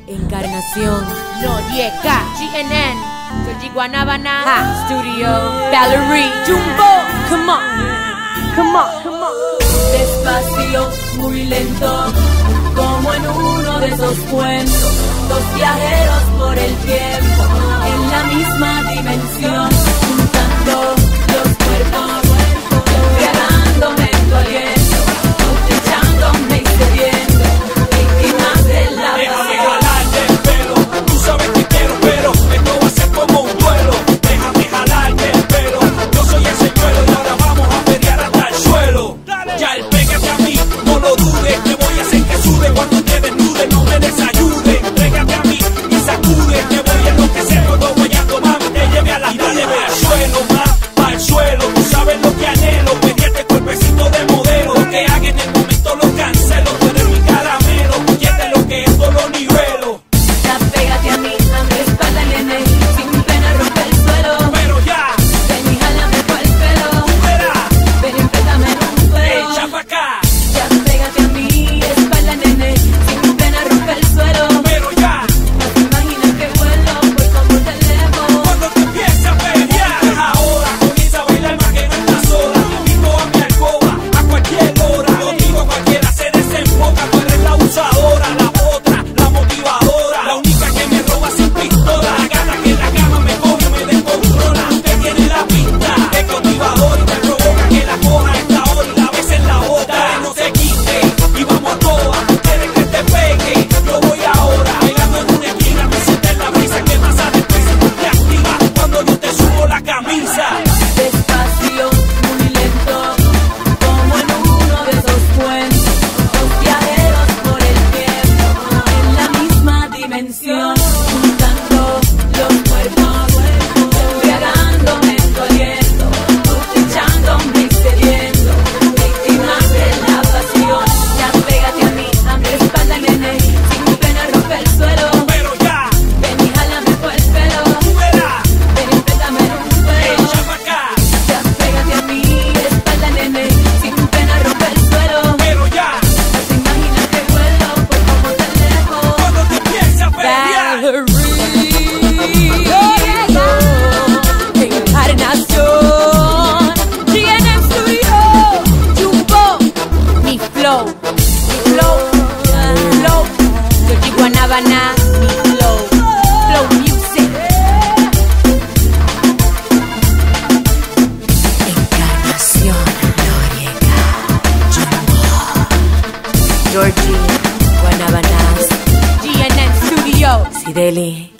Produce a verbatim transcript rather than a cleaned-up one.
Encarnación, Noriega, G N N, Georgie Guanabana, Ha Studio, Valerie, Jumbo. Come on, come on, come on. Despacio, muy lento, como en uno de esos cuentos, dos viajeros por el tiempo, en la misma dimensión, juntando los cuerpos, embriagándome en tu aliento, echándome y cediendo, víctimas de la pasión. Déjame jalarte el pelo, tú sabes que quiero, pero esto va a ser como un duelo. Déjame jalarte el pelo, yo soy ese duelo y ahora vamos a pelear hasta el suelo. Ya el pégate a mí, no lo dudes, te voy a hacer que sude cuando te desnude, no me desayude. Pégate a mí y sacude, te voy a enloquecer cuando voy a tomar, te lleve a la y dale al suelo, más para el suelo. Tú sabes lo que anhelo, pedirte cuerpecito de modelo, lo que haga en el momento lo cancelo. Tú eres mi caramelo, quiete lo que esto lo nivelo. Ya pégate a mí, a mi espalda, nene, sin pena rompe el suelo. Pero ya, Ven y jálame por el pelo, tú verás, ven y empétame en un fuego. echa pa' acá. Ya pégate a mi espalda, nene, sin pena rompe el suelo. Pero ya, No te imaginas que vuelo por como te elevo. cuando te empieza a pelear, ahora comienza a bailar más que no estás sola. Te invito a mi alcoba a cualquier hora. Lo digo, cualquiera se desenfoca. Tú eres la usadora, la otra, la motivadora, la única que me roba sin pistola. La gana que en la cama me coge, me descontrola. Usted tiene la pista, es motivador y te provoca que la coja a esta hora y la ves en la otra. Dale, no se quite y vamos a todas. Quieres que te pegue, yo voy ahora. Bailando en una esquina, me sientes la brisa que pasa después y tú te activas cuando yo te subo la camisa. Despacio, muy lento, como en uno de esos cuentos, dos viajeros por el tiempo, en la misma dimensión, juntando los cuerpos, embriagándome en tu aliento, echándome y cediendo, víctimas de la pasión. Ya pégate a mí, a mi espalda, nene, sin pena rompe el suelo. Pero ya, Ven y jálame por el pelo, tú verás, ven y empétame en un fuego. echa pa' acá. Ya pégate a mi espalda, nene, sin pena rompe el suelo. Pero ya, No te imaginas que vuelo por como te alejo. cuando te empieza a pelear, Valerie, Noriega, Encarnación, G N N Studio, Jumbo, mi flow, mi flow, mi flow, Georgie Guanabana, mi flow, flow music. Encarnación, Noriega, Jumbo, Georgie Guanabana, G N N Studio, Sideli.